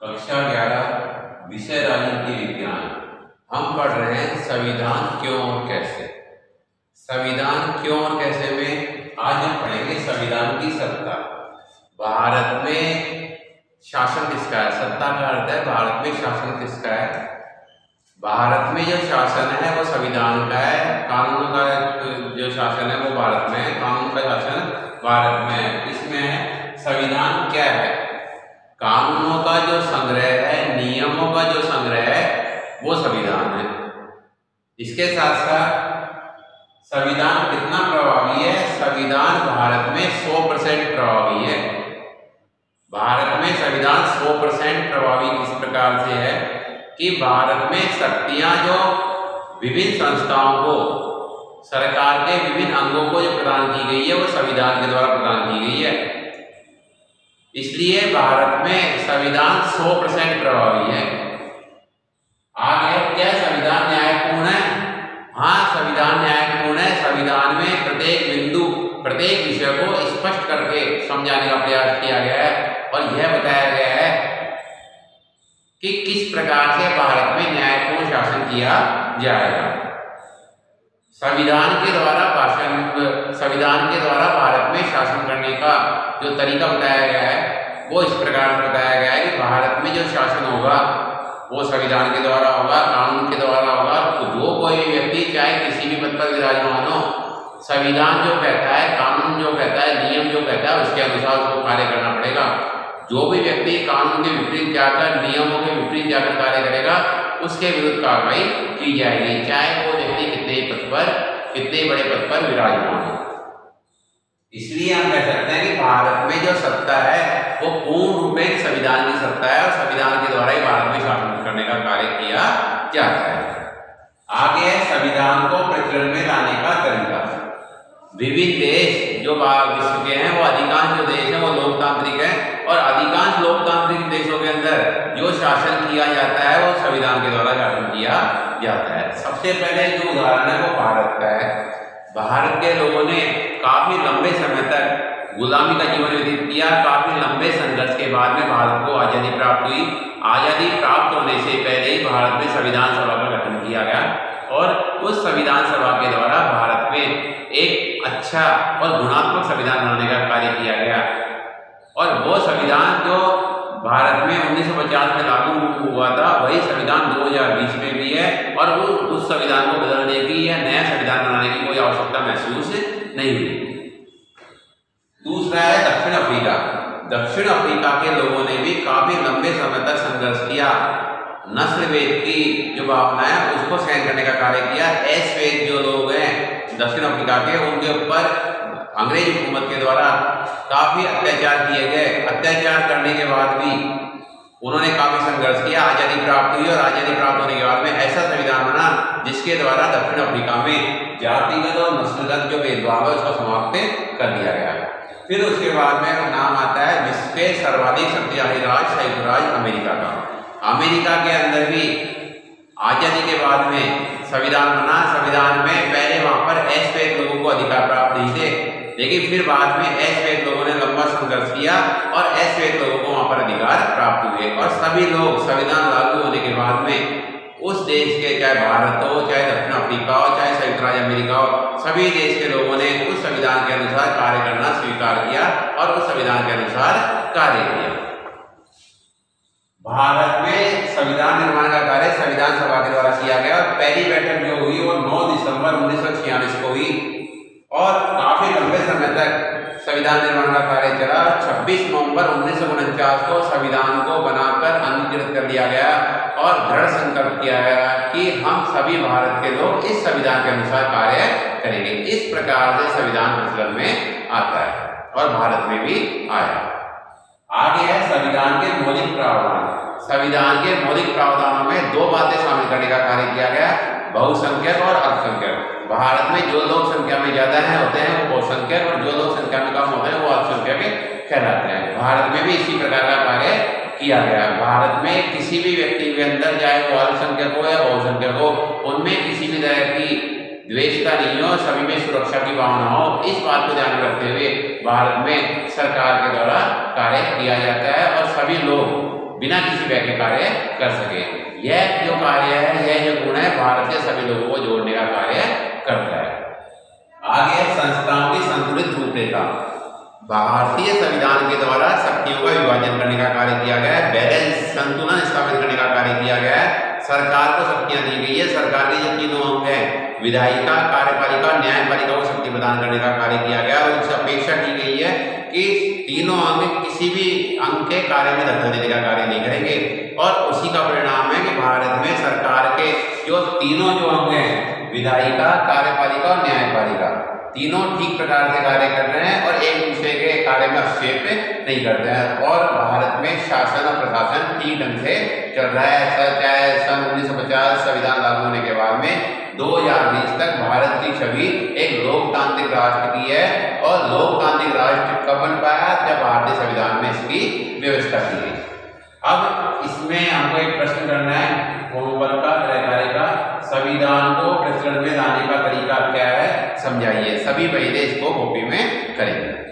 कक्षा 11 विषय राजनीति विज्ञान। हम पढ़ रहे हैं संविधान क्यों और कैसे। संविधान क्यों और कैसे में आज हम पढ़ेंगे संविधान की सत्ता। भारत में शासन किसका है? सत्ता का अर्थ है भारत में शासन किसका है। भारत में जो शासन है वो संविधान का है। कानून का जो शासन है वो भारत में है। कानून का शासन भारत में है। इसमें संविधान क्या है? कानूनों का जो संग्रह है, नियमों का जो संग्रह है वो संविधान है। इसके साथ साथ संविधान कितना प्रभावी है? संविधान भारत में 100% प्रभावी है। भारत में संविधान 100% प्रभावी किस प्रकार से है कि भारत में शक्तियां जो विभिन्न संस्थाओं को, सरकार के विभिन्न अंगों को जो प्रदान की गई है वो संविधान के द्वारा प्रदान की गई है। इसलिए भारत में संविधान 100% प्रभावी है। आगे क्या संविधान न्यायपूर्ण है? हाँ, संविधान न्यायपूर्ण है। संविधान में प्रत्येक बिंदु, प्रत्येक विषय को स्पष्ट करके समझाने का प्रयास किया गया है और यह बताया गया है कि किस प्रकार से भारत में न्यायपूर्ण शासन किया जाएगा। संविधान के द्वारा भारत में शासन करने का जो तरीका बताया गया है वो इस प्रकार से बताया गया है कि भारत में जो शासन होगा वो संविधान के द्वारा होगा, कानून के द्वारा होगा। तो जो कोई भी व्यक्ति चाहे किसी भी पद पर विराजमान हो, संविधान जो कहता है, कानून जो कहता है, नियम जो कहता है उसके अनुसार उसको कार्य करना पड़ेगा। जो भी व्यक्ति कानून के विपरीत जाकर, नियमों के विपरीत जाकर कार्य करेगा उसके विरुद्ध कार्रवाई की जाएगी, चाहे वो व्यक्ति कितने बड़े पद पर विराजमान हो। इसलिए हम कह सकते हैं कि भारत में जो सत्ता है वो पूर्ण रूप में संविधान की सत्ता है और संविधान के द्वारा ही भारत में शासन करने का कार्य किया जाता है। आगे है संविधान को प्रचलन में लाने का तरीका। विभिन्न देश जो विश्व के हैं वो अधिकांश जो देश हैं वो लोकतांत्रिक हैं और अधिकांश लोकतांत्रिक देशों के अंदर जो शासन किया जाता है वो संविधान के द्वारा शासन किया जाता है। सबसे पहले जो उदाहरण है वो भारत का है। भारत के लोगों ने काफी लंबे समय तक गुलामी का जीवन व्यतीत किया। काफी लंबे संघर्ष के बाद में भारत को आजादी प्राप्त हुई। आजादी प्राप्त होने से पहले ही भारत में संविधान सभा का गठन किया गया और उस संविधान सभा के द्वारा भारत में एक अच्छा और गुणात्मक संविधान बनाने का कार्य किया गया। और वो संविधान जो भारत में 1950 में लागू हुआ था वही संविधान 2020 में भी है और उस संविधान को बदलने की या नया संविधान बनाने की कोई आवश्यकता महसूस नहीं हुई। दूसरा है दक्षिण अफ्रीका। दक्षिण अफ्रीका के लोगों ने भी काफी लंबे समय तक संघर्ष किया। नस्लभेद की जो भावना है उसको सहन करने का कार्य किया। एस-वेद जो लोग हैं दक्षिण अफ्रीका के, उनके ऊपर अंग्रेज हुकूमत के द्वारा काफी अत्याचार किए गए। अत्याचार करने के बाद भी उन्होंने काफी संघर्ष किया। आजादी प्राप्त हुई और आजादी प्राप्त होने के बाद में ऐसा संविधान बना जिसके द्वारा दक्षिण अफ्रीका में जातिगत और नस्लगत जो भेदभाव है उसको समाप्त कर दिया गया। फिर उसके बाद में नाम आता है विश्व के सर्वाधिक शक्तिशाली राज्य संयुक्त राज्य अमेरिका का। अमेरिका के अंदर भी आजादी के बाद में संविधान बना। संविधान में पहले वहां पर एस-वेद लोगों को अधिकार प्राप्त नहीं थे, लेकिन फिर बाद में एस-वेद लोगों ने लंबा संघर्ष किया और एस-वेद लोगों को वहां पर अधिकार प्राप्त हुए और सभी लोग संविधान लागू होने के बाद में उस देश के, चाहे भारत हो, चाहे दक्षिण अफ्रीका हो, चाहे संयुक्त राज्य अमेरिका हो, सभी देश के लोगों ने उस संविधान के अनुसार कार्य करना स्वीकार किया और उस संविधान के अनुसार कार्य किया। भारत में संविधान निर्माण का कार्य संविधान सभा के द्वारा किया गया और पहली बैठक जो हुई वो 9 दिसंबर 1946 को हुई और काफी लंबे समय तक संविधान निर्माण का कार्य चला। 26 नवंबर 1949 को संविधान को बनाकर अंगीकृत कर लिया गया और दृढ़ संकल्प किया गया कि हम सभी भारत के लोग इस संविधान के अनुसार कार्य करेंगे। इस प्रकार से संविधान प्रचलन में आता है और भारत में भी आया। आगे है संविधान के मौलिक प्रावधान। संविधान के मौलिक प्रावधानों में 2 बातें शामिल करने का कार्य किया गया, बहुसंख्यक और अल्पसंख्यक। भारत में जो लोग संख्या में ज्यादा होते हैं वो बहुसंख्यक और जो लोग संख्या में कम होते हैं वो अल्पसंख्यक कहलाते हैं। भारत में भी इसी प्रकार का कार्य किया गया। भारत में किसी भी व्यक्ति के अंदर, चाहे वो अल्पसंख्यक हो या बहुसंख्यक हो, उनमें किसी भी तरह की द्वेषता नहीं हो, सभी में सुरक्षा की भावना हो। इस बात को ध्यान रखते हुए भारत में सरकार के द्वारा कार्य किया जाता है और सभी लोग बिना किसी व्यय के कार्य कर सके। यह जो कार्य है, यह जो गुण है, भारत के सभी लोगों को जोड़ने का कार्य करता है। आगे संस्थाओं की संतुलित रूपरेखा। भारतीय संविधान के द्वारा शक्तियों का विभाजन करने का कार्य किया गया है, बैलेंस संतुलन स्थापित करने का कार्य किया गया है। सरकार को शक्तियां दी गई है। सरकार के जो तीनों अंग हैं, विधायिका, कार्यपालिका, न्यायपालिका को शक्ति प्रदान करने का कार्य किया गया और उससे अपेक्षा की गई है कि तीनों अंग किसी भी अंग के कार्य में दखल देने का कार्य नहीं करेंगे। और उसी का परिणाम है कि भारत में सरकार के जो तीनों जो अंग हैं, विधायिका, कार्यपालिका और न्यायपालिका, तीनों ठीक प्रकार से कार्य कर रहे हैं और एक दूसरे के कार्य में हस्तक्षेप नहीं करते हैं और भारत में शासन और प्रशासन ठीक ढंग से चल रहा है। चाहे सन 1950 संविधान लागू होने के बाद में 2020 तक भारत की छवि एक लोकतांत्रिक राष्ट्र की है और लोकतांत्रिक राष्ट्र कब बन पाया, जब भारतीय संविधान में इसकी व्यवस्था की गई। अब इसमें हमको एक प्रश्न करना है होमवर्क का, गृहकार्य का, संविधान को प्रचलन में लाने का तरीका क्या है समझाइए। सभी पहले इसको कॉपी में करेंगे।